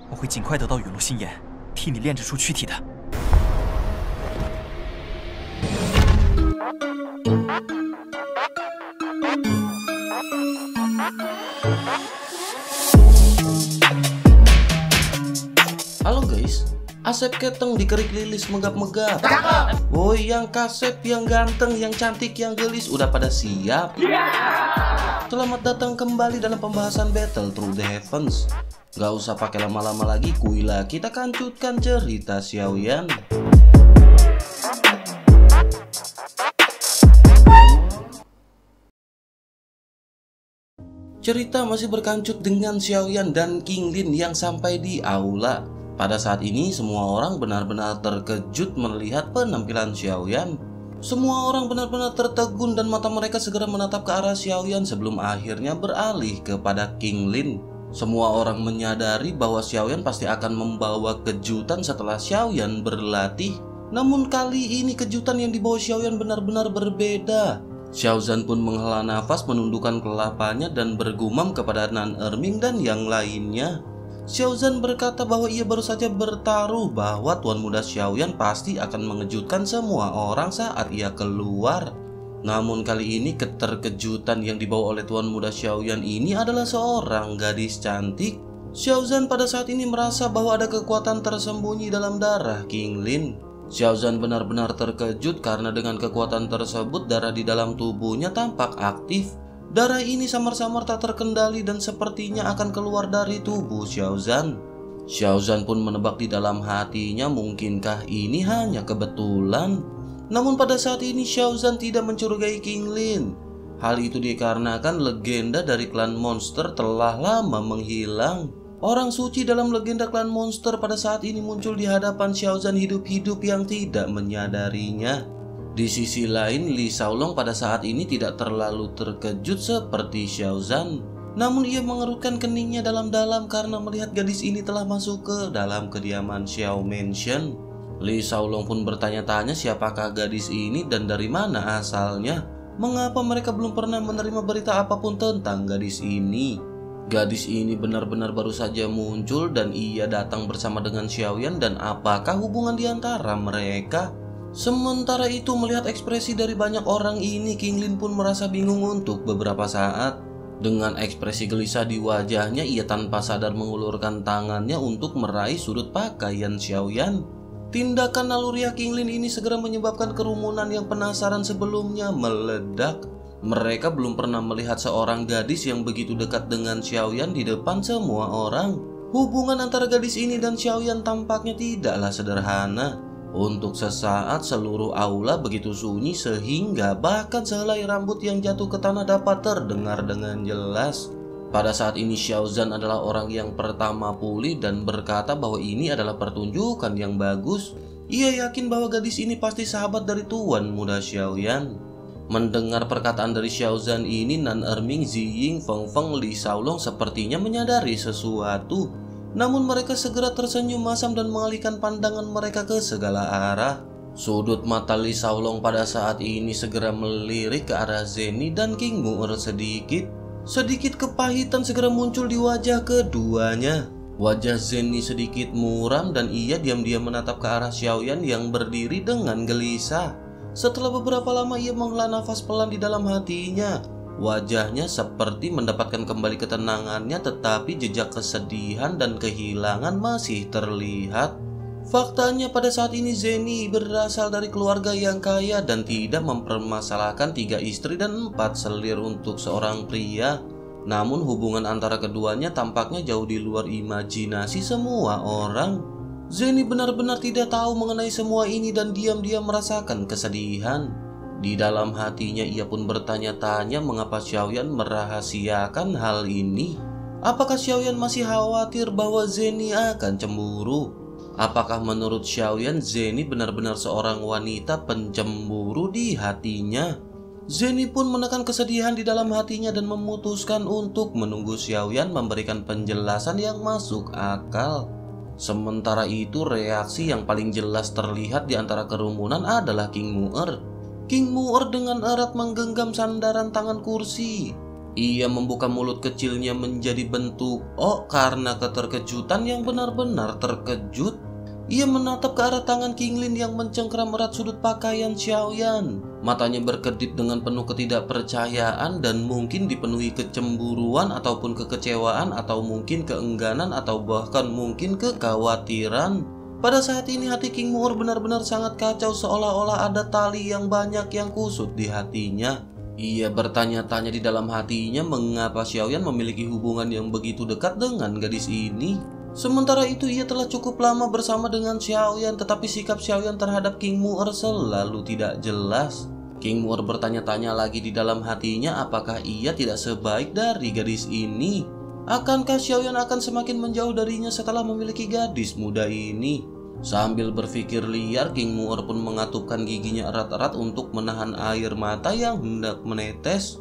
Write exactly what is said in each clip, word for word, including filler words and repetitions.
我会尽快得到陨落心炎，替你炼制出躯体的。 Halo guys, Asep Keteng dikerik lilis megap-megap. Woi, yang kasep, yang ganteng, yang cantik, yang gelis udah pada siap? Selamat datang kembali dalam pembahasan Battle Through the Heavens. Gak usah pakai lama-lama lagi, kuilah kita kancutkan cerita Xiaoyan. Cerita masih berkancut dengan Xiaoyan dan King Lin yang sampai di aula. Pada saat ini semua orang benar-benar terkejut melihat penampilan Xiaoyan. Semua orang benar-benar tertegun dan mata mereka segera menatap ke arah Xiaoyan sebelum akhirnya beralih kepada King Lin. Semua orang menyadari bahwa Xiaoyan pasti akan membawa kejutan setelah Xiaoyan berlatih. Namun kali ini kejutan yang dibawa Xiaoyan benar-benar berbeda. Xiaozan pun menghela nafas, menundukkan kelapanya dan bergumam kepada Nan Erming dan yang lainnya. Xiaozan berkata bahwa ia baru saja bertaruh bahwa Tuan Muda Xiaoyan pasti akan mengejutkan semua orang saat ia keluar. Namun kali ini keterkejutan yang dibawa oleh Tuan Muda Xiaoyan ini adalah seorang gadis cantik. Xiaozan pada saat ini merasa bahwa ada kekuatan tersembunyi dalam darah King Lin. Xiaozan benar-benar terkejut karena dengan kekuatan tersebut darah di dalam tubuhnya tampak aktif. Darah ini samar-samar tak terkendali dan sepertinya akan keluar dari tubuh Xiaozan. Xiaozan pun menebak di dalam hatinya, mungkinkah ini hanya kebetulan? Namun pada saat ini Xiaozan tidak mencurigai King Lin. Hal itu dikarenakan legenda dari klan monster telah lama menghilang. Orang suci dalam legenda klan monster pada saat ini muncul di hadapan Xiaozan hidup-hidup yang tidak menyadarinya. Di sisi lain, Li Shaolong pada saat ini tidak terlalu terkejut seperti Xiaozan. Namun ia mengerutkan keningnya dalam-dalam karena melihat gadis ini telah masuk ke dalam kediaman Xiao Mansion. Li Shaolong pun bertanya-tanya siapakah gadis ini dan dari mana asalnya. Mengapa mereka belum pernah menerima berita apapun tentang gadis ini? Gadis ini benar-benar baru saja muncul dan ia datang bersama dengan Xiaoyan, dan apakah hubungan di antara mereka? Sementara itu melihat ekspresi dari banyak orang ini, King Lin pun merasa bingung untuk beberapa saat. Dengan ekspresi gelisah di wajahnya, ia tanpa sadar mengulurkan tangannya untuk meraih sudut pakaian Xiaoyan. Tindakan naluriah King Lin ini segera menyebabkan kerumunan yang penasaran sebelumnya meledak. Mereka belum pernah melihat seorang gadis yang begitu dekat dengan Xiaoyan di depan semua orang. Hubungan antara gadis ini dan Xiaoyan tampaknya tidaklah sederhana. Untuk sesaat seluruh aula begitu sunyi sehingga bahkan sehelai rambut yang jatuh ke tanah dapat terdengar dengan jelas. Pada saat ini Xiaozan adalah orang yang pertama pulih dan berkata bahwa ini adalah pertunjukan yang bagus. Ia yakin bahwa gadis ini pasti sahabat dari Tuan Muda Xiaoyan. Mendengar perkataan dari Xiaozan ini, Nan Erming, Ziying, Feng Feng, Li Shaolong sepertinya menyadari sesuatu. Namun mereka segera tersenyum masam dan mengalihkan pandangan mereka ke segala arah. Sudut mata Li Shaolong pada saat ini segera melirik ke arah Zeni dan King Mu'er sedikit. Sedikit kepahitan segera muncul di wajah keduanya. Wajah Zeni sedikit muram dan ia diam-diam menatap ke arah Xiaoyan yang berdiri dengan gelisah. Setelah beberapa lama ia menghela nafas pelan di dalam hatinya. Wajahnya seperti mendapatkan kembali ketenangannya, tetapi jejak kesedihan dan kehilangan masih terlihat. Faktanya pada saat ini Zeni berasal dari keluarga yang kaya dan tidak mempermasalahkan tiga istri dan empat selir untuk seorang pria. Namun hubungan antara keduanya tampaknya jauh di luar imajinasi semua orang. Zeni benar-benar tidak tahu mengenai semua ini dan diam-diam merasakan kesedihan. Di dalam hatinya ia pun bertanya-tanya mengapa Xiaoyan merahasiakan hal ini. Apakah Xiaoyan masih khawatir bahwa Zeni akan cemburu? Apakah menurut Xiaoyan Zeni benar-benar seorang wanita pencemburu di hatinya? Zeni pun menekan kesedihan di dalam hatinya dan memutuskan untuk menunggu Xiaoyan memberikan penjelasan yang masuk akal. Sementara itu reaksi yang paling jelas terlihat di antara kerumunan adalah King Mu'er. King Mu'er dengan erat menggenggam sandaran tangan kursi. Ia membuka mulut kecilnya menjadi bentuk O karena keterkejutan yang benar-benar terkejut. Ia menatap ke arah tangan King Lin yang mencengkeram erat sudut pakaian Xiaoyan. Matanya berkedip dengan penuh ketidakpercayaan dan mungkin dipenuhi kecemburuan ataupun kekecewaan atau mungkin keengganan atau bahkan mungkin kekhawatiran. Pada saat ini hati King Mu'er benar-benar sangat kacau, seolah-olah ada tali yang banyak yang kusut di hatinya. Ia bertanya-tanya di dalam hatinya mengapa Xiaoyan memiliki hubungan yang begitu dekat dengan gadis ini. Sementara itu ia telah cukup lama bersama dengan Xiaoyan, tetapi sikap Xiaoyan terhadap King Mu'er selalu tidak jelas. King Mu'er bertanya-tanya lagi di dalam hatinya apakah ia tidak sebaik dari gadis ini. Akankah Xiaoyan akan semakin menjauh darinya setelah memiliki gadis muda ini? Sambil berpikir liar, King Mu'er pun mengatupkan giginya erat-erat untuk menahan air mata yang hendak menetes.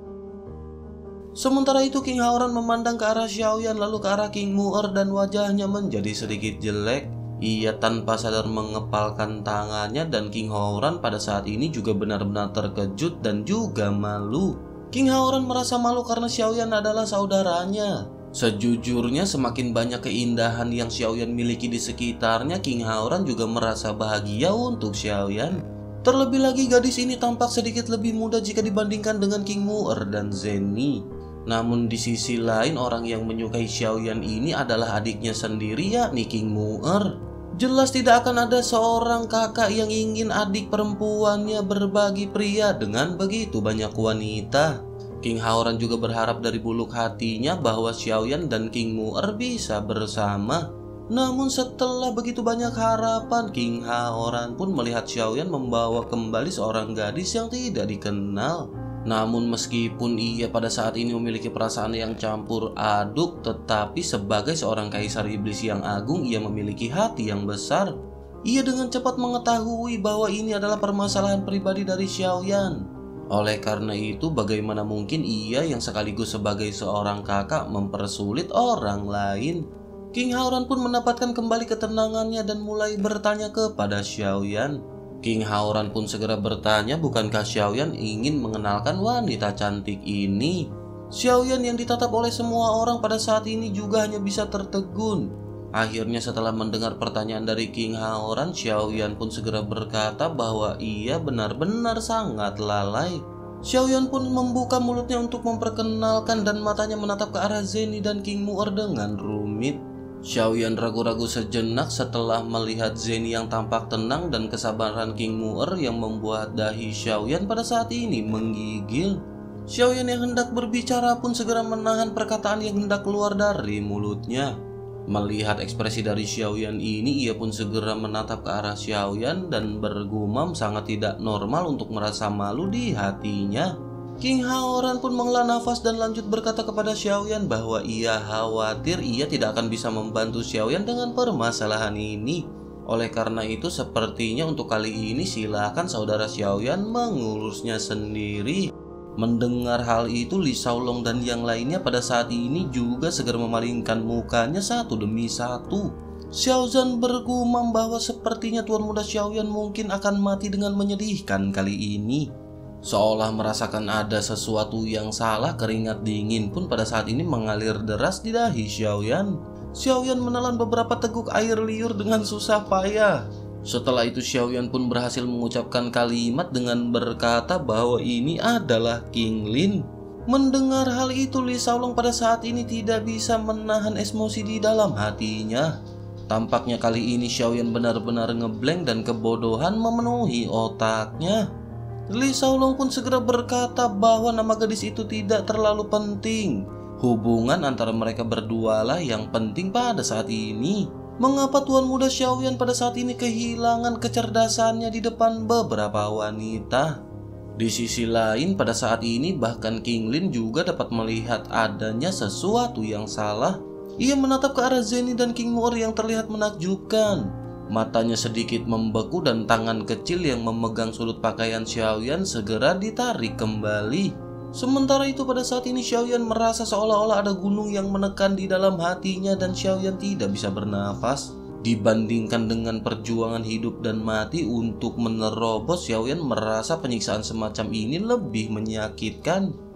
Sementara itu King Haoran memandang ke arah Xiaoyan lalu ke arah King Mu'er dan wajahnya menjadi sedikit jelek. Ia tanpa sadar mengepalkan tangannya dan King Haoran pada saat ini juga benar-benar terkejut dan juga malu. King Haoran merasa malu karena Xiaoyan adalah saudaranya. Sejujurnya semakin banyak keindahan yang Xiaoyan miliki di sekitarnya, King Haoran juga merasa bahagia untuk Xiaoyan. Terlebih lagi gadis ini tampak sedikit lebih muda jika dibandingkan dengan King Mu'er dan Zhenny. Namun di sisi lain orang yang menyukai Xiaoyan ini adalah adiknya sendiri yakni King Mu'er. Jelas tidak akan ada seorang kakak yang ingin adik perempuannya berbagi pria dengan begitu banyak wanita. King Haoran juga berharap dari buluk hatinya bahwa Xiaoyan dan King Mu'er bisa bersama. Namun setelah begitu banyak harapan, King Haoran pun melihat Xiaoyan membawa kembali seorang gadis yang tidak dikenal. Namun meskipun ia pada saat ini memiliki perasaan yang campur aduk, tetapi sebagai seorang kaisar iblis yang agung, ia memiliki hati yang besar. Ia dengan cepat mengetahui bahwa ini adalah permasalahan pribadi dari Xiaoyan. Oleh karena itu, bagaimana mungkin ia yang sekaligus sebagai seorang kakak mempersulit orang lain? King Haoran pun mendapatkan kembali ketenangannya dan mulai bertanya kepada Xiaoyan. King Haoran pun segera bertanya, bukankah Xiaoyan ingin mengenalkan wanita cantik ini? Xiaoyan yang ditatap oleh semua orang pada saat ini juga hanya bisa tertegun. Akhirnya setelah mendengar pertanyaan dari King Haoran, Xiaoyan pun segera berkata bahwa ia benar-benar sangat lalai. Xiaoyan pun membuka mulutnya untuk memperkenalkan dan matanya menatap ke arah Zhenny dan King Mu'er dengan rumit. Xiaoyan ragu-ragu sejenak setelah melihat Zhenny yang tampak tenang dan kesabaran King Mu'er yang membuat dahi Xiaoyan pada saat ini menggigil. Xiaoyan yang hendak berbicara pun segera menahan perkataan yang hendak keluar dari mulutnya. Melihat ekspresi dari Xiaoyan ini, ia pun segera menatap ke arah Xiaoyan dan bergumam sangat tidak normal untuk merasa malu di hatinya. King Haoran pun menghela nafas dan lanjut berkata kepada Xiaoyan bahwa ia khawatir ia tidak akan bisa membantu Xiaoyan dengan permasalahan ini. Oleh karena itu, sepertinya untuk kali ini silakan saudara Xiaoyan mengurusnya sendiri. Mendengar hal itu, Li Shaolong dan yang lainnya pada saat ini juga segera memalingkan mukanya satu demi satu. Xiao Zhan bergumam bahwa sepertinya tuan muda Xiaoyan mungkin akan mati dengan menyedihkan kali ini. Seolah merasakan ada sesuatu yang salah, keringat dingin pun pada saat ini mengalir deras di dahi Xiaoyan. Xiaoyan menelan beberapa teguk air liur dengan susah payah. Setelah itu Xiaoyan pun berhasil mengucapkan kalimat dengan berkata bahwa ini adalah King Lin. Mendengar hal itu, Li Shaolong pada saat ini tidak bisa menahan emosi di dalam hatinya. Tampaknya kali ini Xiaoyan benar-benar ngeblank dan kebodohan memenuhi otaknya. Li Shaolong pun segera berkata bahwa nama gadis itu tidak terlalu penting. Hubungan antara mereka berdua lah yang penting pada saat ini. Mengapa tuan muda Xiaoyan pada saat ini kehilangan kecerdasannya di depan beberapa wanita? Di sisi lain, pada saat ini bahkan King Lin juga dapat melihat adanya sesuatu yang salah. Ia menatap ke arah Zhenny dan King Mu'er yang terlihat menakjubkan. Matanya sedikit membeku dan tangan kecil yang memegang sudut pakaian Xiaoyan segera ditarik kembali. Sementara itu pada saat ini Xiaoyan merasa seolah-olah ada gunung yang menekan di dalam hatinya dan Xiaoyan tidak bisa bernafas. Dibandingkan dengan perjuangan hidup dan mati untuk menerobos, Xiaoyan merasa penyiksaan semacam ini lebih menyakitkan.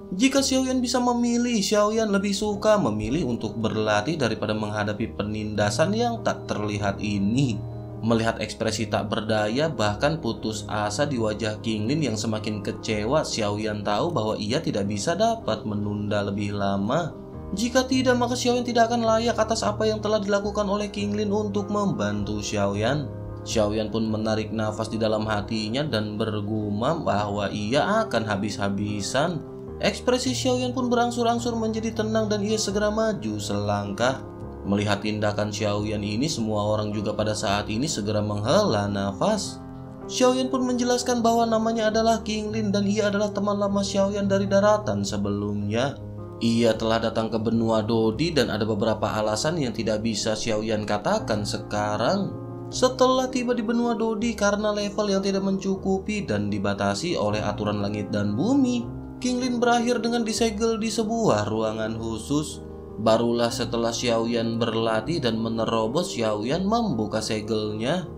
Jika Xiaoyan bisa memilih, Xiaoyan lebih suka memilih untuk berlatih daripada menghadapi penindasan yang tak terlihat ini. Melihat ekspresi tak berdaya bahkan putus asa di wajah King Lin yang semakin kecewa, Xiaoyan tahu bahwa ia tidak bisa dapat menunda lebih lama. Jika tidak, maka Xiaoyan tidak akan layak atas apa yang telah dilakukan oleh King Lin untuk membantu Xiaoyan. Xiaoyan pun menarik nafas di dalam hatinya dan bergumam bahwa ia akan habis-habisan. Ekspresi Xiaoyan pun berangsur-angsur menjadi tenang dan ia segera maju selangkah. Melihat tindakan Xiaoyan ini, semua orang juga pada saat ini segera menghela nafas. Xiaoyan pun menjelaskan bahwa namanya adalah King Lin dan ia adalah teman lama Xiaoyan dari daratan sebelumnya. Ia telah datang ke benua Dodi dan ada beberapa alasan yang tidak bisa Xiaoyan katakan sekarang. Setelah tiba di benua Dodi karena level yang tidak mencukupi dan dibatasi oleh aturan langit dan bumi, King Lin berakhir dengan disegel di sebuah ruangan khusus. Barulah setelah Xiaoyan berlatih dan menerobos, Xiaoyan membuka segelnya.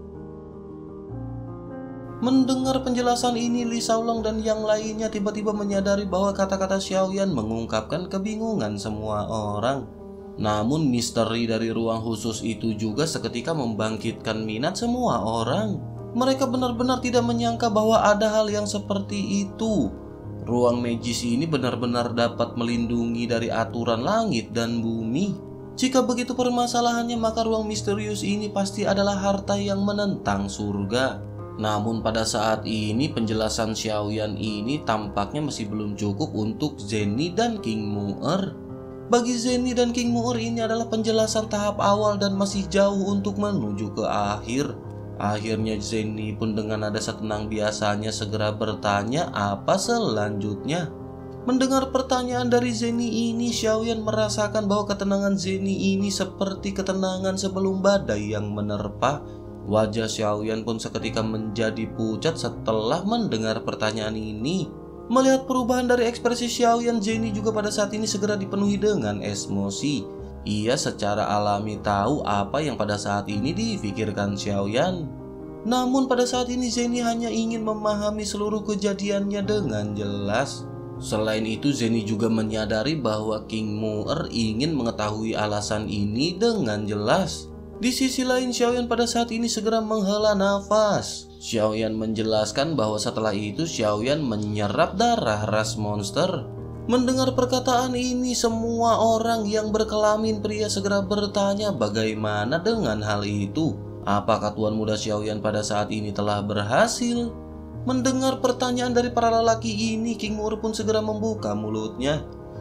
Mendengar penjelasan ini, Li Shaolong dan yang lainnya tiba-tiba menyadari bahwa kata-kata Xiaoyan mengungkapkan kebingungan semua orang. Namun misteri dari ruang khusus itu juga seketika membangkitkan minat semua orang. Mereka benar-benar tidak menyangka bahwa ada hal yang seperti itu. Ruang magis ini benar-benar dapat melindungi dari aturan langit dan bumi. Jika begitu permasalahannya, maka ruang misterius ini pasti adalah harta yang menentang surga. Namun pada saat ini penjelasan Xiaoyan ini tampaknya masih belum cukup untuk Zenny dan King Mu'er. Bagi Zenny dan King Mu'er ini adalah penjelasan tahap awal dan masih jauh untuk menuju ke akhir. Akhirnya Zenny pun dengan nada setenang biasanya segera bertanya apa selanjutnya. Mendengar pertanyaan dari Zenny ini, Xiaoyan merasakan bahwa ketenangan Zenny ini seperti ketenangan sebelum badai yang menerpa. Wajah Xiaoyan pun seketika menjadi pucat setelah mendengar pertanyaan ini. Melihat perubahan dari ekspresi Xiaoyan, Zenny juga pada saat ini segera dipenuhi dengan emosi. Ia secara alami tahu apa yang pada saat ini difikirkan Xiaoyan. Namun pada saat ini Zenny hanya ingin memahami seluruh kejadiannya dengan jelas. Selain itu, Zenny juga menyadari bahwa King Mu'er ingin mengetahui alasan ini dengan jelas. Di sisi lain, Xiaoyan pada saat ini segera menghela nafas. Xiaoyan menjelaskan bahwa setelah itu Xiaoyan menyerap darah ras monster. Mendengar perkataan ini, semua orang yang berkelamin pria segera bertanya bagaimana dengan hal itu. Apakah tuan muda Xiaoyan pada saat ini telah berhasil? Mendengar pertanyaan dari para lelaki ini, King Mu'er pun segera membuka mulutnya.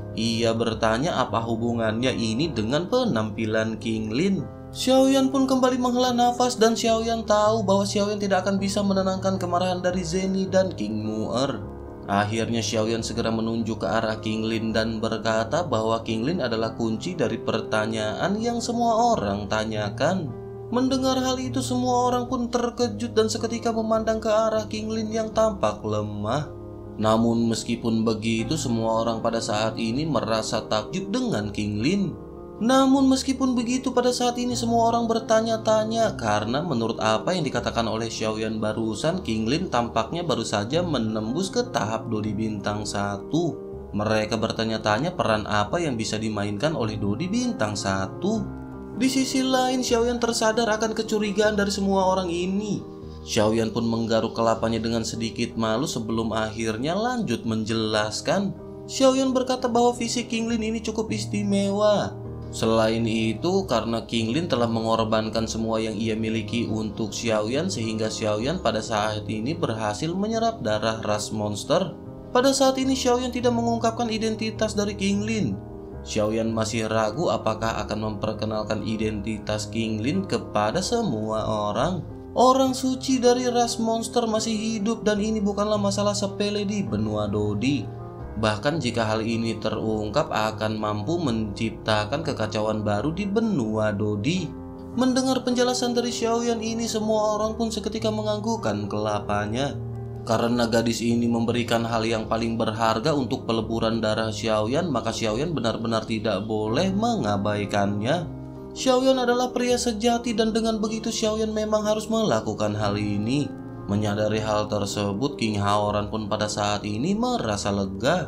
Ia bertanya apa hubungannya ini dengan penampilan King Lin. Xiaoyan pun kembali menghela nafas dan Xiaoyan tahu bahwa Xiaoyan tidak akan bisa menenangkan kemarahan dari Zenny dan King Mu'er. Akhirnya Xiaoyan segera menunjuk ke arah King Lin dan berkata bahwa King Lin adalah kunci dari pertanyaan yang semua orang tanyakan. Mendengar hal itu, semua orang pun terkejut dan seketika memandang ke arah King Lin yang tampak lemah. Namun meskipun begitu, semua orang pada saat ini merasa takjub dengan King Lin. Namun meskipun begitu, pada saat ini semua orang bertanya-tanya karena menurut apa yang dikatakan oleh Xiaoyan barusan, King Lin tampaknya baru saja menembus ke tahap Dodi Bintang satu. Mereka bertanya-tanya peran apa yang bisa dimainkan oleh Dodi Bintang satu. Di sisi lain, Xiaoyan tersadar akan kecurigaan dari semua orang ini. Xiaoyan pun menggaruk kelapanya dengan sedikit malu sebelum akhirnya lanjut menjelaskan. Xiaoyan berkata bahwa fisik King Lin ini cukup istimewa. Selain itu, karena King Lin telah mengorbankan semua yang ia miliki untuk Xiaoyan, sehingga Xiaoyan pada saat ini berhasil menyerap darah ras monster. Pada saat ini Xiaoyan tidak mengungkapkan identitas dari King Lin. Xiaoyan masih ragu apakah akan memperkenalkan identitas King Lin kepada semua orang. Orang suci dari ras monster masih hidup dan ini bukanlah masalah sepele di benua Dodi. Bahkan jika hal ini terungkap akan mampu menciptakan kekacauan baru di benua Dodi. Mendengar penjelasan dari Xiaoyan ini, semua orang pun seketika menganggukkan kelapanya. Karena gadis ini memberikan hal yang paling berharga untuk peleburan darah Xiaoyan, maka Xiaoyan benar-benar tidak boleh mengabaikannya. Xiaoyan adalah pria sejati dan dengan begitu Xiaoyan memang harus melakukan hal ini. Menyadari hal tersebut, King Haoran pun pada saat ini merasa lega.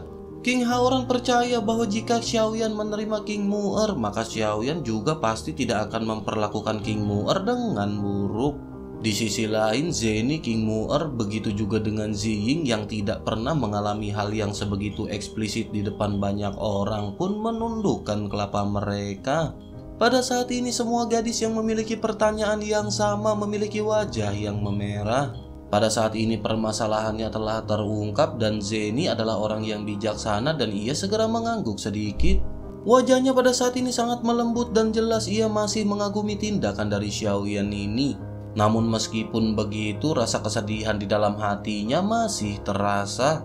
King Haoran percaya bahwa jika Xiaoyan menerima King Mu'er, maka Xiaoyan juga pasti tidak akan memperlakukan King Mu'er dengan buruk. Di sisi lain, Zeni, King Mu'er, begitu juga dengan Ziying yang tidak pernah mengalami hal yang sebegitu eksplisit di depan banyak orang pun menundukkan kelapa mereka. Pada saat ini semua gadis yang memiliki pertanyaan yang sama memiliki wajah yang memerah. Pada saat ini permasalahannya telah terungkap dan Zeni adalah orang yang bijaksana dan ia segera mengangguk sedikit. Wajahnya pada saat ini sangat melembut dan jelas ia masih mengagumi tindakan dari Xiaoyan ini. Namun meskipun begitu, rasa kesedihan di dalam hatinya masih terasa.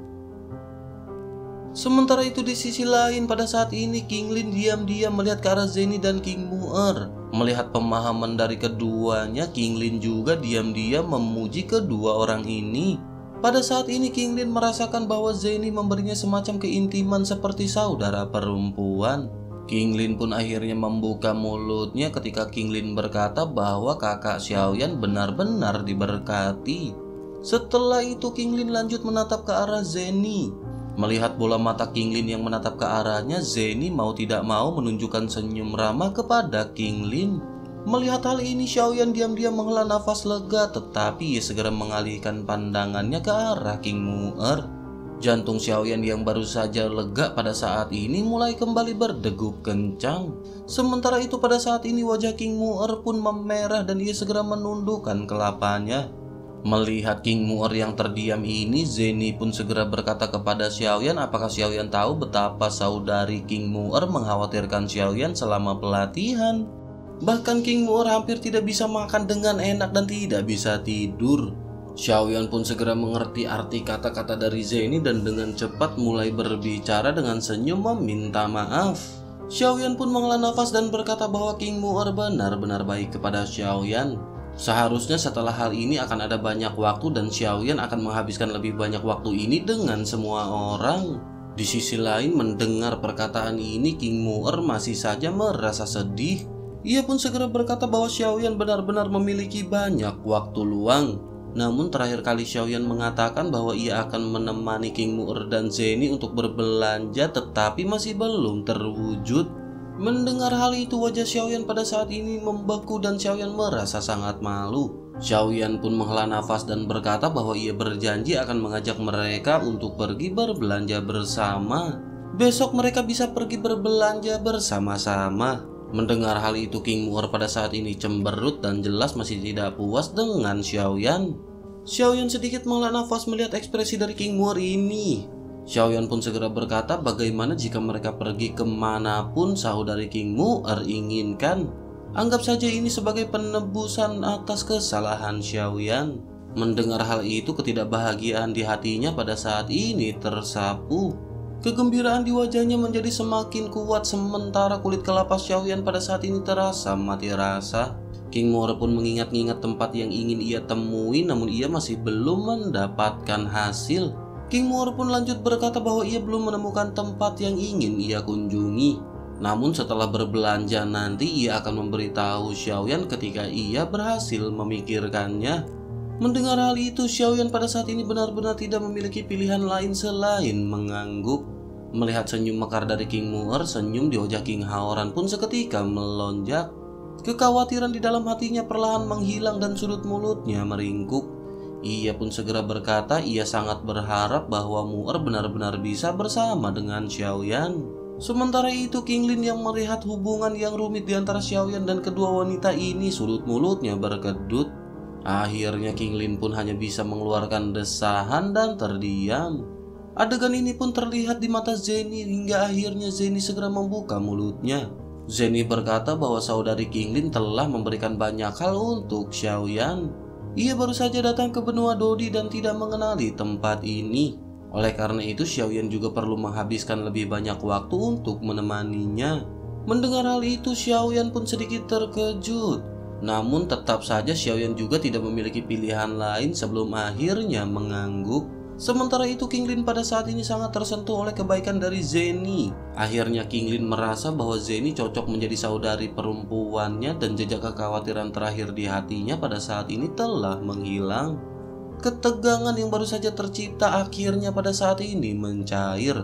Sementara itu di sisi lain, pada saat ini King Lin diam-diam melihat ke arah Zeni dan King Mu'er. Melihat pemahaman dari keduanya, King Lin juga diam-diam memuji kedua orang ini. Pada saat ini King Lin merasakan bahwa Zeni memberinya semacam keintiman seperti saudara perempuan. King Lin pun akhirnya membuka mulutnya ketika King Lin berkata bahwa kakak Xiaoyan benar-benar diberkati. Setelah itu King Lin lanjut menatap ke arah Zeni. Melihat bola mata King Lin yang menatap ke arahnya, Zeni mau tidak mau menunjukkan senyum ramah kepada King Lin. Melihat hal ini, Xiaoyan diam-diam menghela nafas lega, tetapi ia segera mengalihkan pandangannya ke arah King Mu'er. Jantung Xiaoyan yang baru saja lega pada saat ini mulai kembali berdegup kencang. Sementara itu pada saat ini wajah King Mu'er pun memerah dan ia segera menundukkan kelapanya. Melihat King Mu'er yang terdiam ini, Zeni pun segera berkata kepada Xiaoyan apakah Xiaoyan tahu betapa saudari King Mu'er mengkhawatirkan Xiaoyan selama pelatihan. Bahkan King Mu'er hampir tidak bisa makan dengan enak dan tidak bisa tidur. Xiaoyan pun segera mengerti arti kata-kata dari Zeni dan dengan cepat mulai berbicara dengan senyum meminta maaf. Xiaoyan pun menghela nafas dan berkata bahwa King Mu'er benar-benar baik kepada Xiaoyan. Seharusnya setelah hal ini akan ada banyak waktu dan Xiaoyan akan menghabiskan lebih banyak waktu ini dengan semua orang. Di sisi lain, mendengar perkataan ini King Mu'er masih saja merasa sedih. Ia pun segera berkata bahwa Xiaoyan benar-benar memiliki banyak waktu luang. Namun terakhir kali Xiaoyan mengatakan bahwa ia akan menemani King Mu'er dan Zeni untuk berbelanja tetapi masih belum terwujud. Mendengar hal itu wajah Xiaoyan pada saat ini membeku dan Xiaoyan merasa sangat malu. Xiaoyan pun menghela nafas dan berkata bahwa ia berjanji akan mengajak mereka untuk pergi berbelanja bersama. Besok mereka bisa pergi berbelanja bersama-sama. Mendengar hal itu King Mu'er pada saat ini cemberut dan jelas masih tidak puas dengan Xiaoyan. Xiaoyan sedikit menghela nafas melihat ekspresi dari King Mu'er ini. Xiaoyan pun segera berkata bagaimana jika mereka pergi kemanapun saudari King Mu'er inginkan. Anggap saja ini sebagai penebusan atas kesalahan Xiaoyan. Mendengar hal itu ketidakbahagiaan di hatinya pada saat ini tersapu. Kegembiraan di wajahnya menjadi semakin kuat sementara kulit kelapa Xiaoyan pada saat ini terasa mati rasa. King Mu'er pun mengingat-ingat tempat yang ingin ia temui namun ia masih belum mendapatkan hasil. King Mu'er pun lanjut berkata bahwa ia belum menemukan tempat yang ingin ia kunjungi. Namun setelah berbelanja nanti ia akan memberitahu Xiaoyan ketika ia berhasil memikirkannya. Mendengar hal itu Xiaoyan pada saat ini benar-benar tidak memiliki pilihan lain selain mengangguk. Melihat senyum mekar dari King Mu'er, senyum di wajah King Haoran pun seketika melonjak. Kekhawatiran di dalam hatinya perlahan menghilang dan sudut mulutnya meringkuk. Ia pun segera berkata ia sangat berharap bahwa Mu'er benar-benar bisa bersama dengan Xiaoyan. Sementara itu King Lin yang melihat hubungan yang rumit di antara Xiaoyan dan kedua wanita ini sudut mulutnya berkedut. Akhirnya King Lin pun hanya bisa mengeluarkan desahan dan terdiam. Adegan ini pun terlihat di mata Zeni hingga akhirnya Zeni segera membuka mulutnya. Zeni berkata bahwa saudari King Lin telah memberikan banyak hal untuk Xiaoyan. Ia baru saja datang ke benua Dodi dan tidak mengenali tempat ini. Oleh karena itu Xiaoyan juga perlu menghabiskan lebih banyak waktu untuk menemaninya. Mendengar hal itu Xiaoyan pun sedikit terkejut. Namun tetap saja Xiaoyan juga tidak memiliki pilihan lain sebelum akhirnya mengangguk. Sementara itu King Lin pada saat ini sangat tersentuh oleh kebaikan dari Zeni. Akhirnya King Lin merasa bahwa Zeni cocok menjadi saudari perempuannya dan jejak kekhawatiran terakhir di hatinya pada saat ini telah menghilang. Ketegangan yang baru saja tercipta akhirnya pada saat ini mencair.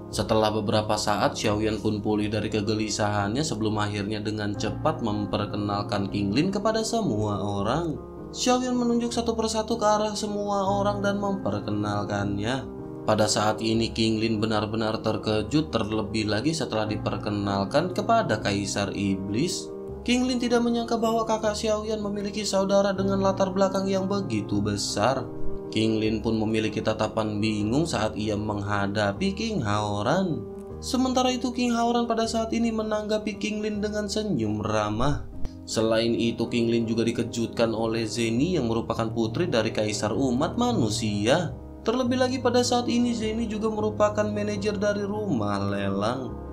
Setelah beberapa saat, Xiaoyan pun pulih dari kegelisahannya sebelum akhirnya dengan cepat memperkenalkan King Lin kepada semua orang. Xiaoyan menunjuk satu persatu ke arah semua orang dan memperkenalkannya. Pada saat ini King Lin benar-benar terkejut, terlebih lagi setelah diperkenalkan kepada Kaisar Iblis. King Lin tidak menyangka bahwa kakak Xiaoyan memiliki saudara dengan latar belakang yang begitu besar. King Lin pun memiliki tatapan bingung saat ia menghadapi King Haoran. Sementara itu King Haoran pada saat ini menanggapi King Lin dengan senyum ramah. Selain itu King Lin juga dikejutkan oleh Zeni yang merupakan putri dari Kaisar Umat Manusia. Terlebih lagi pada saat ini Zeni juga merupakan manajer dari rumah lelang.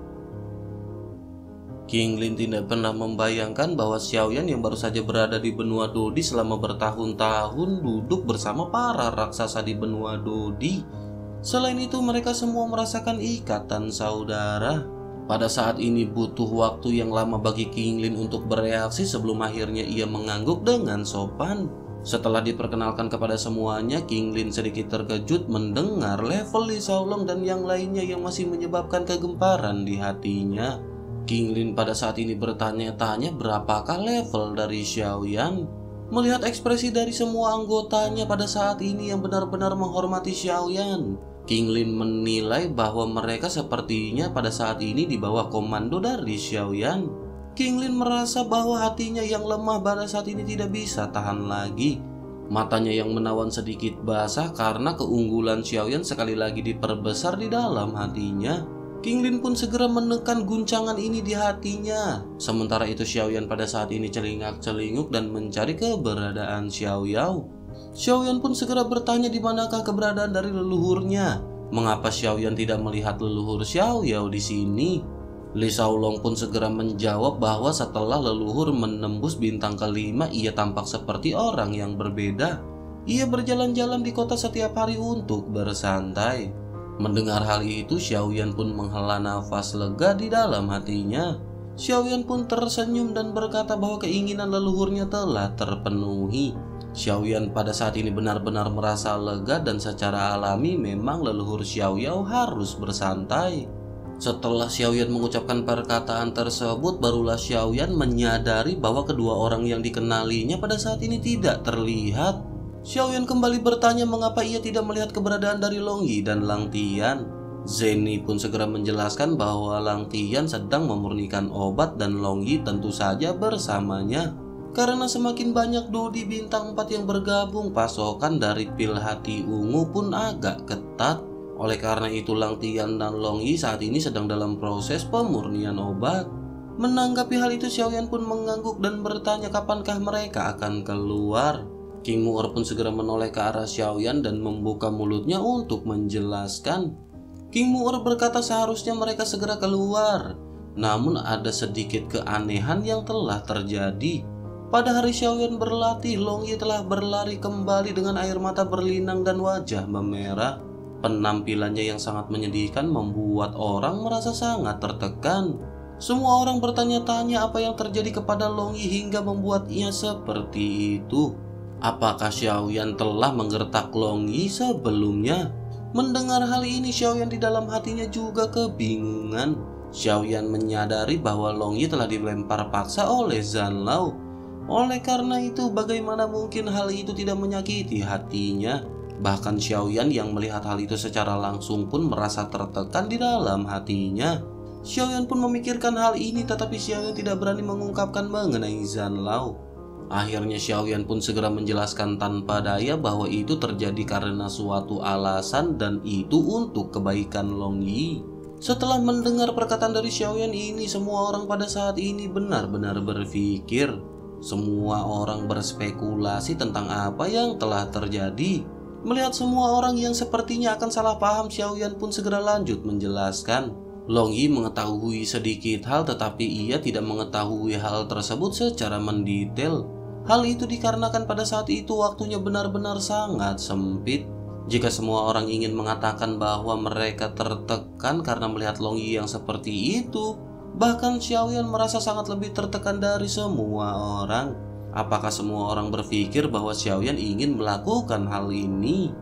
King Lin tidak pernah membayangkan bahwa Xiaoyan yang baru saja berada di benua Dodi selama bertahun-tahun duduk bersama para raksasa di benua Dodi. Selain itu mereka semua merasakan ikatan saudara. Pada saat ini butuh waktu yang lama bagi King Lin untuk bereaksi sebelum akhirnya ia mengangguk dengan sopan. Setelah diperkenalkan kepada semuanya, King Lin sedikit terkejut mendengar level Li Xiaolong dan yang lainnya yang masih menyebabkan kegemparan di hatinya. King Lin pada saat ini bertanya-tanya berapakah level dari Xiaoyan. Melihat ekspresi dari semua anggotanya pada saat ini yang benar-benar menghormati Xiaoyan, King Lin menilai bahwa mereka sepertinya pada saat ini di bawah komando dari Xiaoyan. King Lin merasa bahwa hatinya yang lemah pada saat ini tidak bisa tahan lagi. Matanya yang menawan sedikit basah karena keunggulan Xiaoyan sekali lagi diperbesar di dalam hatinya. King Lin pun segera menekan guncangan ini di hatinya. Sementara itu Xiaoyan pada saat ini celingak-celinguk dan mencari keberadaan Xiaoyao. Xiaoyan pun segera bertanya di manakah keberadaan dari leluhurnya. Mengapa Xiaoyan tidak melihat leluhur Xiaoyao di sini? Li Xiaolong pun segera menjawab bahwa setelah leluhur menembus bintang kelima, ia tampak seperti orang yang berbeda. Ia berjalan-jalan di kota setiap hari untuk bersantai. Mendengar hal itu, Xiaoyan pun menghela nafas lega di dalam hatinya. Xiaoyan pun tersenyum dan berkata bahwa keinginan leluhurnya telah terpenuhi. Xiaoyan pada saat ini benar-benar merasa lega dan secara alami memang leluhur Xiaoyao harus bersantai. Setelah Xiaoyan mengucapkan perkataan tersebut, barulah Xiaoyan menyadari bahwa kedua orang yang dikenalinya pada saat ini tidak terlihat. Xiaoyan kembali bertanya mengapa ia tidak melihat keberadaan dari Long Yi dan Lang Tian. Zeni pun segera menjelaskan bahwa Lang Tian sedang memurnikan obat dan Long Yi tentu saja bersamanya. Karena semakin banyak Dodi bintang empat yang bergabung, pasokan dari pil hati ungu pun agak ketat. Oleh karena itu Lang Tian dan Long Yi saat ini sedang dalam proses pemurnian obat. Menanggapi hal itu Xiaoyan pun mengangguk dan bertanya kapankah mereka akan keluar. King Mu'er pun segera menoleh ke arah Xiaoyan dan membuka mulutnya untuk menjelaskan. King Mu'er berkata seharusnya mereka segera keluar. Namun ada sedikit keanehan yang telah terjadi. Pada hari Xiaoyan berlatih, Long Yi telah berlari kembali dengan air mata berlinang dan wajah memerah. Penampilannya yang sangat menyedihkan membuat orang merasa sangat tertekan. Semua orang bertanya-tanya apa yang terjadi kepada Long Yi hingga membuatnya seperti itu. Apakah Xiaoyan telah menggertak Long Yi sebelumnya? Mendengar hal ini Xiaoyan di dalam hatinya juga kebingungan. Xiaoyan menyadari bahwa Long Yi telah dilempar paksa oleh Zhan Lao. Oleh karena itu bagaimana mungkin hal itu tidak menyakiti hatinya? Bahkan Xiaoyan yang melihat hal itu secara langsung pun merasa tertekan di dalam hatinya. Xiaoyan pun memikirkan hal ini tetapi Xiaoyan tidak berani mengungkapkan mengenai Zhan Lao. Akhirnya Xiaoyan pun segera menjelaskan tanpa daya bahwa itu terjadi karena suatu alasan dan itu untuk kebaikan Long Yi. Setelah mendengar perkataan dari Xiaoyan ini, semua orang pada saat ini benar-benar berpikir. Semua orang berspekulasi tentang apa yang telah terjadi. Melihat semua orang yang sepertinya akan salah paham, Xiaoyan pun segera lanjut menjelaskan. Long Yi mengetahui sedikit hal tetapi ia tidak mengetahui hal tersebut secara mendetail. Hal itu dikarenakan pada saat itu waktunya benar-benar sangat sempit. Jika semua orang ingin mengatakan bahwa mereka tertekan karena melihat Long Yi yang seperti itu, bahkan Xiaoyan merasa sangat lebih tertekan dari semua orang. Apakah semua orang berpikir bahwa Xiaoyan ingin melakukan hal ini?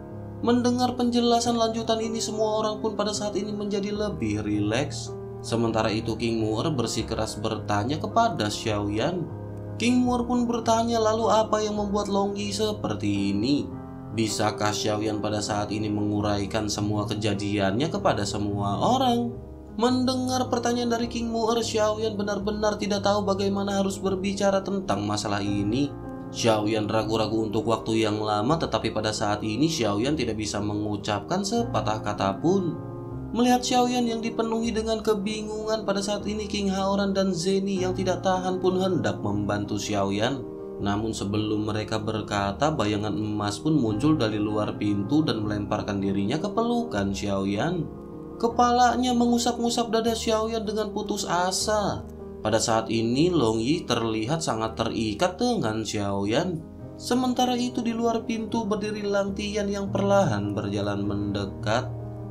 Mendengar penjelasan lanjutan ini, semua orang pun pada saat ini menjadi lebih rileks. Sementara itu King Mu'er bersikeras bertanya kepada Xiaoyan. King Mu'er pun bertanya, lalu apa yang membuat Long Yi seperti ini? Bisakah Xiaoyan pada saat ini menguraikan semua kejadiannya kepada semua orang? Mendengar pertanyaan dari King Mu'er, Xiaoyan benar-benar tidak tahu bagaimana harus berbicara tentang masalah ini. Xiaoyan ragu-ragu untuk waktu yang lama, tetapi pada saat ini Xiaoyan tidak bisa mengucapkan sepatah kata pun. Melihat Xiaoyan yang dipenuhi dengan kebingungan, pada saat ini King Haoran dan Zeni yang tidak tahan pun hendak membantu Xiaoyan. Namun sebelum mereka berkata, bayangan emas pun muncul dari luar pintu dan melemparkan dirinya ke pelukan Xiaoyan. Kepalanya mengusap-ngusap dada Xiaoyan dengan putus asa. Pada saat ini Long Yi terlihat sangat terikat dengan Xiaoyan. Sementara itu di luar pintu berdiri Lang Tian yang perlahan berjalan mendekat.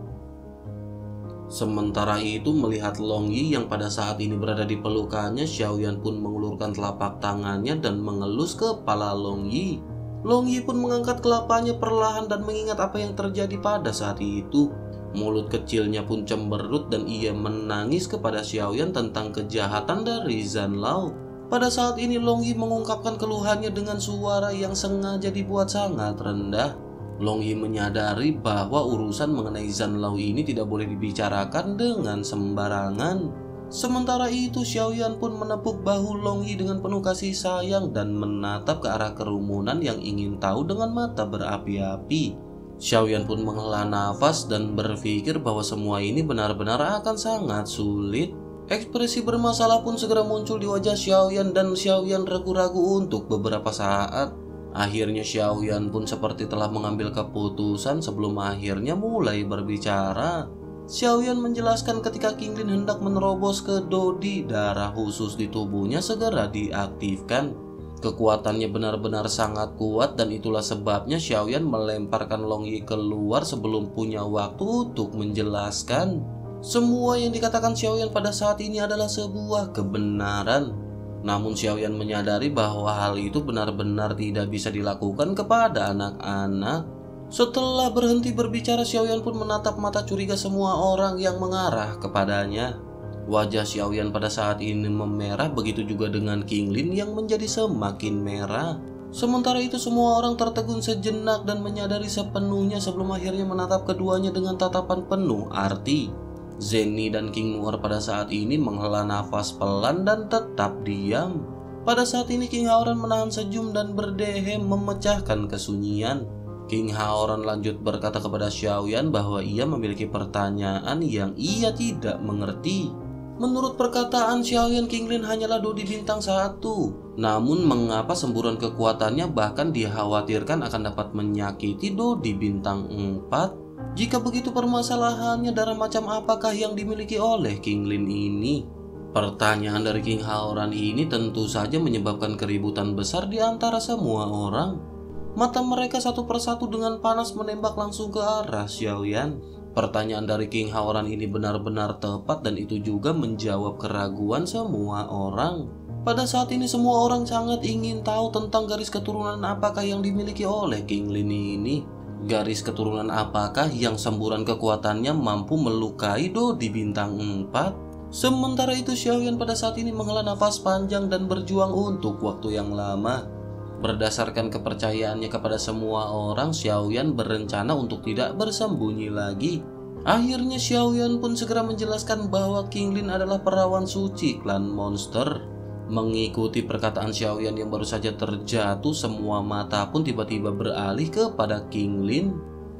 Sementara itu melihat Long Yi yang pada saat ini berada di pelukannya, Xiaoyan pun mengulurkan telapak tangannya dan mengelus kepala Long Yi. Long Yi pun mengangkat kelapanya perlahan dan mengingat apa yang terjadi pada saat itu. Mulut kecilnya pun cemberut dan ia menangis kepada Xiaoyan tentang kejahatan dari Zhan Lao. Pada saat ini Long Yi mengungkapkan keluhannya dengan suara yang sengaja dibuat sangat rendah. Long Yi menyadari bahwa urusan mengenai Zhan Lao ini tidak boleh dibicarakan dengan sembarangan. Sementara itu Xiaoyan pun menepuk bahu Long Yi dengan penuh kasih sayang dan menatap ke arah kerumunan yang ingin tahu dengan mata berapi-api. Xiaoyan pun menghela nafas dan berpikir bahwa semua ini benar-benar akan sangat sulit. Ekspresi bermasalah pun segera muncul di wajah Xiaoyan dan Xiaoyan ragu-ragu untuk beberapa saat. Akhirnya Xiaoyan pun seperti telah mengambil keputusan sebelum akhirnya mulai berbicara. Xiaoyan menjelaskan ketika King Lin hendak menerobos ke Dodi, darah khusus di tubuhnya segera diaktifkan. Kekuatannya benar-benar sangat kuat dan itulah sebabnya Xiaoyan melemparkan Long Yi keluar sebelum punya waktu untuk menjelaskan. Semua yang dikatakan Xiaoyan pada saat ini adalah sebuah kebenaran. Namun Xiaoyan menyadari bahwa hal itu benar-benar tidak bisa dilakukan kepada anak-anak. Setelah berhenti berbicara, Xiaoyan pun menatap mata curiga semua orang yang mengarah kepadanya. Wajah Xiaoyan pada saat ini memerah, begitu juga dengan King Lin yang menjadi semakin merah. Sementara itu semua orang tertegun sejenak dan menyadari sepenuhnya sebelum akhirnya menatap keduanya dengan tatapan penuh arti. Zeni dan King Mu'er pada saat ini menghela nafas pelan dan tetap diam. Pada saat ini King Haoran menahan senyum dan berdehem memecahkan kesunyian. King Haoran lanjut berkata kepada Xiaoyan bahwa ia memiliki pertanyaan yang ia tidak mengerti. Menurut perkataan Xiaoyan, King Lin hanyalah Dodi bintang satu. Namun mengapa semburan kekuatannya bahkan dikhawatirkan akan dapat menyakiti Dodi bintang empat? Jika begitu permasalahannya, darah macam apakah yang dimiliki oleh King Lin ini? Pertanyaan dari King Haoran ini tentu saja menyebabkan keributan besar di antara semua orang. Mata mereka satu persatu dengan panas menembak langsung ke arah Xiaoyan. Pertanyaan dari King Haoran ini benar-benar tepat dan itu juga menjawab keraguan semua orang. Pada saat ini semua orang sangat ingin tahu tentang garis keturunan apakah yang dimiliki oleh King Lin ini. Garis keturunan apakah yang semburan kekuatannya mampu melukai Dodi bintang empat? Sementara itu Xiaoyan pada saat ini menghela nafas panjang dan berjuang untuk waktu yang lama. Berdasarkan kepercayaannya kepada semua orang, Xiaoyan berencana untuk tidak bersembunyi lagi. Akhirnya Xiaoyan pun segera menjelaskan bahwa King Lin adalah perawan suci klan monster. Mengikuti perkataan Xiaoyan yang baru saja terjatuh, semua mata pun tiba-tiba beralih kepada King Lin.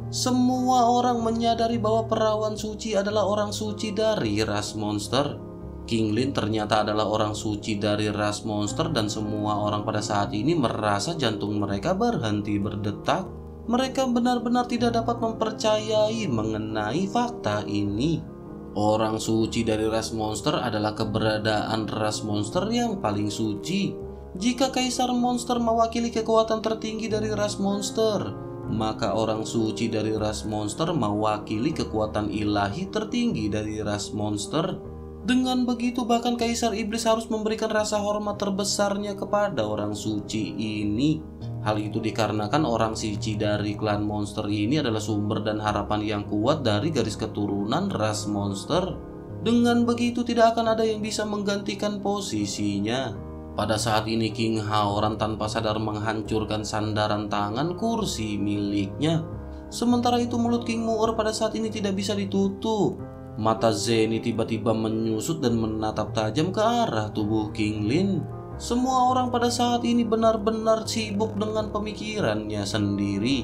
Semua orang menyadari bahwa perawan suci adalah orang suci dari ras monster. King Lin ternyata adalah orang suci dari ras monster dan semua orang pada saat ini merasa jantung mereka berhenti berdetak. Mereka benar-benar tidak dapat mempercayai mengenai fakta ini. Orang suci dari ras monster adalah keberadaan ras monster yang paling suci. Jika kaisar monster mewakili kekuatan tertinggi dari ras monster, maka orang suci dari ras monster mewakili kekuatan ilahi tertinggi dari ras monster. Dengan begitu bahkan Kaisar Iblis harus memberikan rasa hormat terbesarnya kepada orang suci ini. Hal itu dikarenakan orang suci dari klan monster ini adalah sumber dan harapan yang kuat dari garis keturunan ras monster. Dengan begitu tidak akan ada yang bisa menggantikan posisinya. Pada saat ini King Haoran tanpa sadar menghancurkan sandaran tangan kursi miliknya. Sementara itu mulut King Mu'er pada saat ini tidak bisa ditutup. Mata Zeni tiba-tiba menyusut dan menatap tajam ke arah tubuh King Lin. Semua orang pada saat ini benar-benar sibuk dengan pemikirannya sendiri.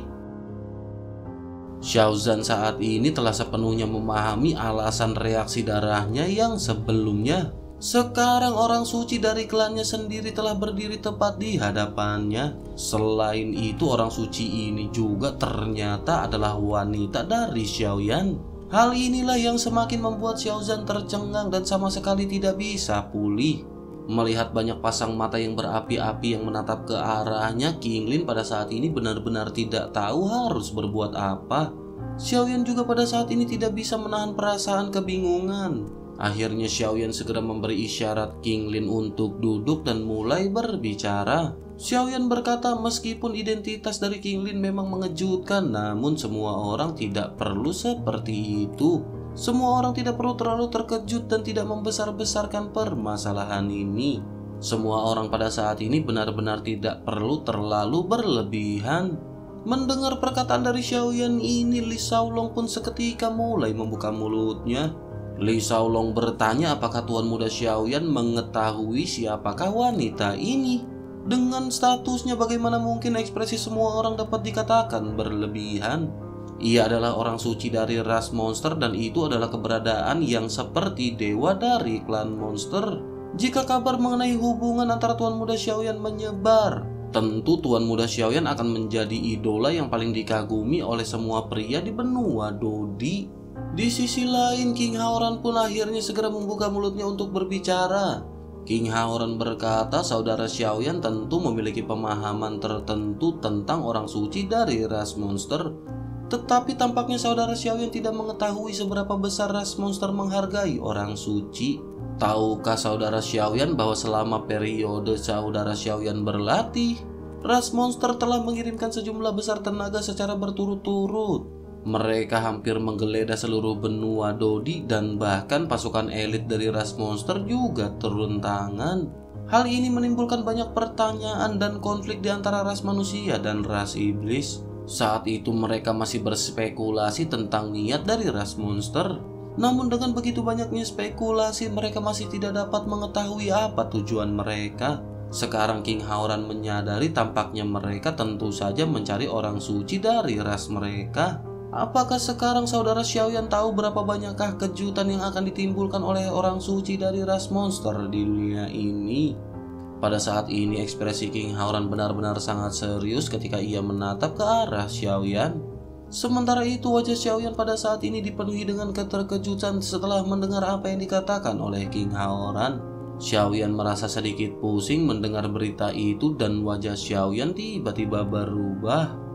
Xiao Zhan saat ini telah sepenuhnya memahami alasan reaksi darahnya yang sebelumnya. Sekarang orang suci dari klannya sendiri telah berdiri tepat di hadapannya. Selain itu orang suci ini juga ternyata adalah wanita dari Xiaoyan. Hal inilah yang semakin membuat Xiao Zhan tercengang dan sama sekali tidak bisa pulih. Melihat banyak pasang mata yang berapi-api yang menatap ke arahnya, King Lin pada saat ini benar-benar tidak tahu harus berbuat apa. Xiaoyan juga pada saat ini tidak bisa menahan perasaan kebingungan. Akhirnya Xiaoyan segera memberi isyarat King Lin untuk duduk dan mulai berbicara. Xiaoyan berkata meskipun identitas dari King Lin memang mengejutkan, namun semua orang tidak perlu seperti itu. Semua orang tidak perlu terlalu terkejut dan tidak membesar-besarkan permasalahan ini. Semua orang pada saat ini benar-benar tidak perlu terlalu berlebihan. Mendengar perkataan dari Xiaoyan ini, Li Shaolong pun seketika mulai membuka mulutnya. Li Shaolong bertanya apakah Tuan Muda Xiaoyan mengetahui siapakah wanita ini. Dengan statusnya bagaimana mungkin ekspresi semua orang dapat dikatakan berlebihan. Ia adalah orang suci dari ras monster dan itu adalah keberadaan yang seperti dewa dari klan monster. Jika kabar mengenai hubungan antara Tuan Muda Xiaoyan menyebar, tentu Tuan Muda Xiaoyan akan menjadi idola yang paling dikagumi oleh semua pria di benua Dodi. Di sisi lain, King Haoran pun akhirnya segera membuka mulutnya untuk berbicara. King Haoran berkata saudara Xiaoyan tentu memiliki pemahaman tertentu tentang orang suci dari ras monster. Tetapi tampaknya saudara Xiaoyan tidak mengetahui seberapa besar ras monster menghargai orang suci. Tahukah saudara Xiaoyan bahwa selama periode saudara Xiaoyan berlatih, ras monster telah mengirimkan sejumlah besar tenaga secara berturut-turut. Mereka hampir menggeledah seluruh benua Dodi dan bahkan pasukan elit dari ras monster juga turun tangan. Hal ini menimbulkan banyak pertanyaan dan konflik di antara ras manusia dan ras iblis. Saat itu mereka masih berspekulasi tentang niat dari ras monster. Namun dengan begitu banyaknya spekulasi, mereka masih tidak dapat mengetahui apa tujuan mereka. Sekarang King Haoran menyadari tampaknya mereka tentu saja mencari orang suci dari ras mereka. Apakah sekarang saudara Xiaoyan tahu berapa banyakkah kejutan yang akan ditimbulkan oleh orang suci dari ras monster di dunia ini? Pada saat ini ekspresi King Haoran benar-benar sangat serius ketika ia menatap ke arah Xiaoyan. Sementara itu wajah Xiaoyan pada saat ini dipenuhi dengan keterkejutan setelah mendengar apa yang dikatakan oleh King Haoran. Xiaoyan merasa sedikit pusing mendengar berita itu dan wajah Xiaoyan tiba-tiba berubah.